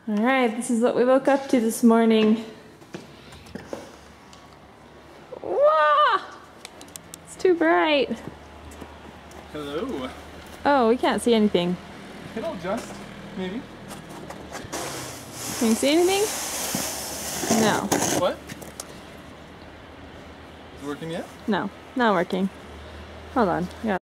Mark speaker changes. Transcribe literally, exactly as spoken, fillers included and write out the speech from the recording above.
Speaker 1: Alright, this is what we woke up to this morning. Wah! It's too bright.
Speaker 2: Hello.
Speaker 1: Oh, we can't see anything.
Speaker 2: It'll adjust, maybe.
Speaker 1: Can you see anything? No.
Speaker 2: What? Is it working yet?
Speaker 1: No, not working. Hold on. Yeah.